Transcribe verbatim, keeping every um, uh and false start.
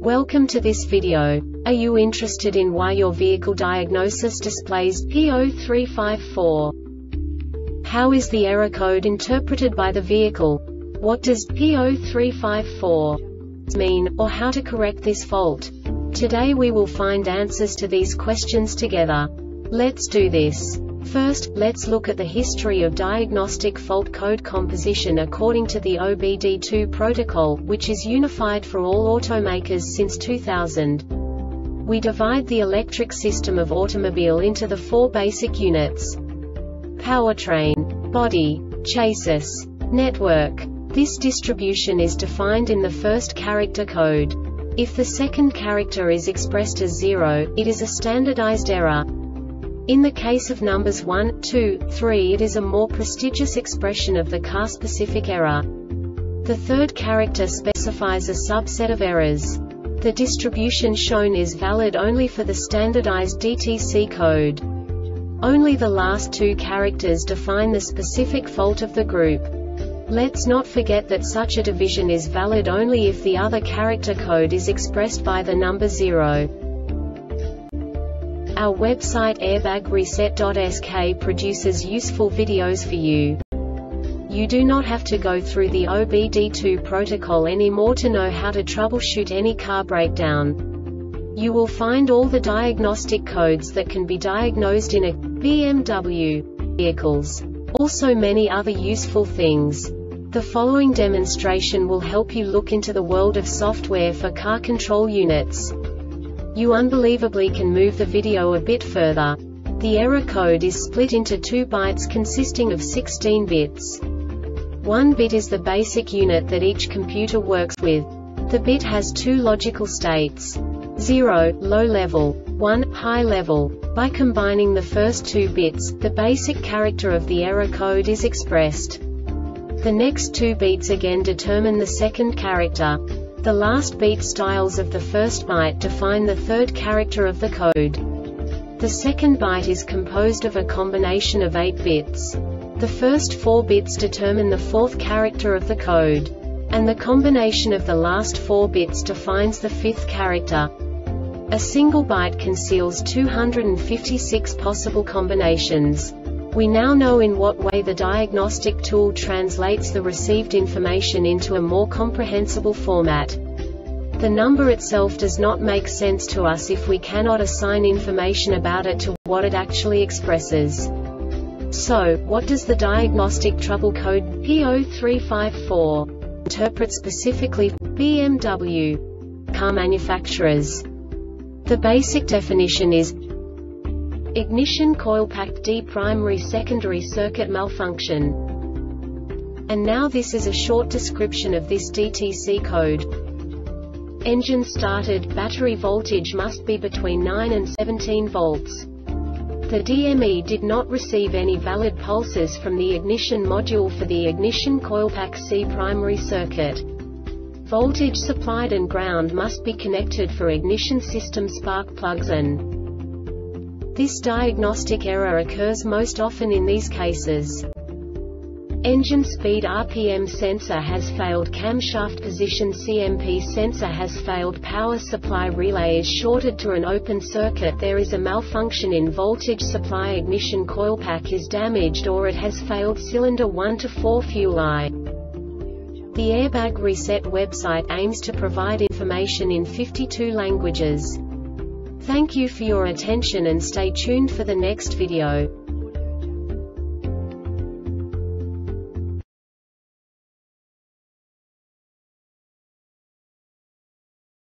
Welcome to this video. Are you interested in why your vehicle diagnosis displays P zero three five four? How is the error code interpreted by the vehicle? What does P zero three five four mean, or how to correct this fault? Today we will find answers to these questions together. Let's do this. First, let's look at the history of diagnostic fault code composition according to the O B D two protocol, which is unified for all automakers since two thousand. We divide the electric system of automobile into the four basic units: powertrain, body, chassis, network. This distribution is defined in the first character code. If the second character is expressed as zero, it is a standardized error. In the case of numbers one, two, three, it is a more prestigious expression of the car-specific error. The third character specifies a subset of errors. The distribution shown is valid only for the standardized D T C code. Only the last two characters define the specific fault of the group. Let's not forget that such a division is valid only if the other character code is expressed by the number zero. Our website airbag reset dot S K produces useful videos for you. You do not have to go through the O B D two protocol anymore to know how to troubleshoot any car breakdown. You will find all the diagnostic codes that can be diagnosed in a B M W vehicles. Also many other useful things. The following demonstration will help you look into the world of software for car control units. You unbelievably can move the video a bit further. The error code is split into two bytes consisting of sixteen bits. One bit is the basic unit that each computer works with. The bit has two logical states: zero, low level, one, high level. By combining the first two bits, the basic character of the error code is expressed. The next two beats again determine the second character. The last beat styles of the first byte define the third character of the code. The second byte is composed of a combination of eight bits. The first four bits determine the fourth character of the code. And the combination of the last four bits defines the fifth character. A single byte conceals two hundred fifty-six possible combinations. We now know in what way the diagnostic tool translates the received information into a more comprehensible format. The number itself does not make sense to us if we cannot assign information about it to what it actually expresses. So, what does the diagnostic trouble code P zero three five four interpret specifically for B M W car manufacturers? The basic definition is ignition coil pack D primary secondary circuit malfunction. And now this is a short description of this D T C code. Engine started, battery voltage must be between nine and seventeen volts. The D M E did not receive any valid pulses from the ignition module for the ignition coil pack C primary circuit. Voltage supplied and ground must be connected for ignition system spark plugs and this diagnostic error occurs most often in these cases. Engine speed R P M sensor has failed, camshaft position C M P sensor has failed, power supply relay is shorted to an open circuit, there is a malfunction in voltage supply, ignition coil pack is damaged or it has failed, cylinder one to four fuel eye. The Airbag Reset website aims to provide information in fifty-two languages. Thank you for your attention and stay tuned for the next video.